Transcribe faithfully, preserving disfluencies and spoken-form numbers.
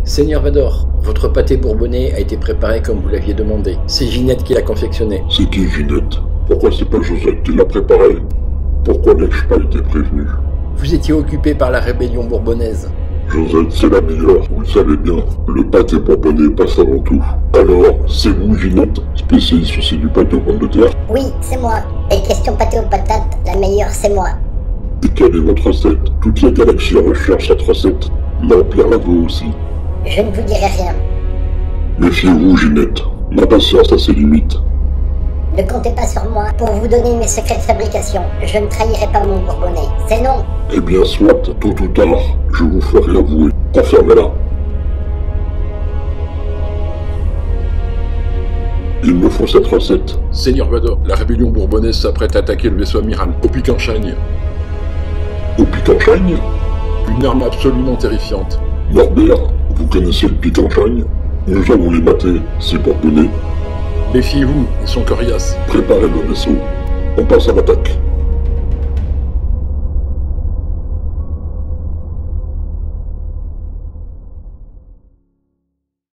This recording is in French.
Seigneur Vador, votre pâté bourbonnais a été préparé comme vous l'aviez demandé. C'est Ginette qui l'a confectionné. C'est qui Ginette? Pourquoi c'est pas Josette qui l'a préparé? Pourquoi n'ai-je pas été prévenu? Vous étiez occupé par la rébellion bourbonnaise. Josette, c'est la meilleure, vous le savez bien. Le pâté bourbonnais passe avant tout. Alors, c'est vous, Ginette, spécialiste aussi du pâté aux pommes de terre? Oui, c'est moi. Et question pâté aux patates, la meilleure, c'est moi. Et quelle est votre recette? Toute la galaxie recherche cette recette. L'Empire la veut aussi. Je ne vous dirai rien. Méfiez-vous, Ginette. Ma patience a ses limites. Ne comptez pas sur moi pour vous donner mes secrets de fabrication. Je ne trahirai pas mon bourbonnais. C'est non. Eh bien, soit, tôt ou tard, je vous ferai avouer. Confirmez-la. Il me faut cette recette. Seigneur Vador, la rébellion bourbonnaise s'apprête à attaquer le vaisseau amiral au pic en chagne. Au pic en chagne? Une arme absolument terrifiante. Norbert, vous connaissez le pic en chagne? Nous allons les mater, ces bourbonnais. Méfiez-vous, ils sont coriaces. Préparez le vaisseau. On passe à l'attaque.